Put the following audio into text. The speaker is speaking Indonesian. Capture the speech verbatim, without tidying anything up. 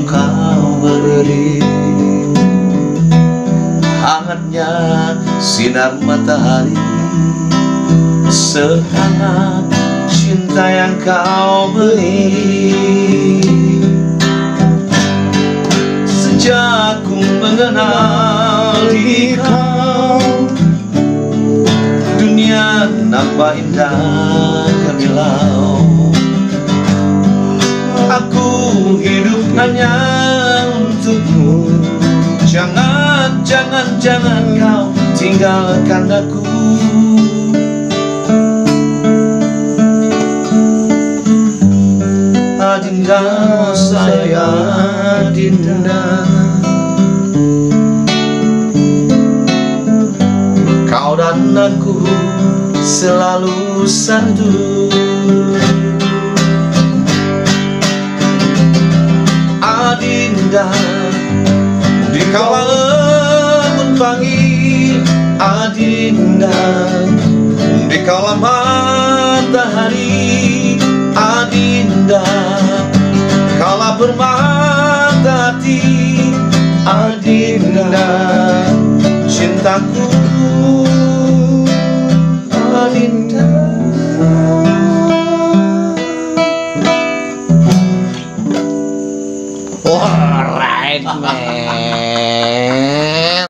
kau berdiri. Hangatnya sinar matahari, sehangat cinta yang kau beri. Sejak ku mengenal di kau, dunia nampak indah gemilau. Aku hidup hanya untukmu. Jangan, jangan, jangan kau tinggalkan aku. Adinda, sayang Adinda, kau dan aku selalu satu. Adinda, di kala embun pagi, Adinda, di kala matahari,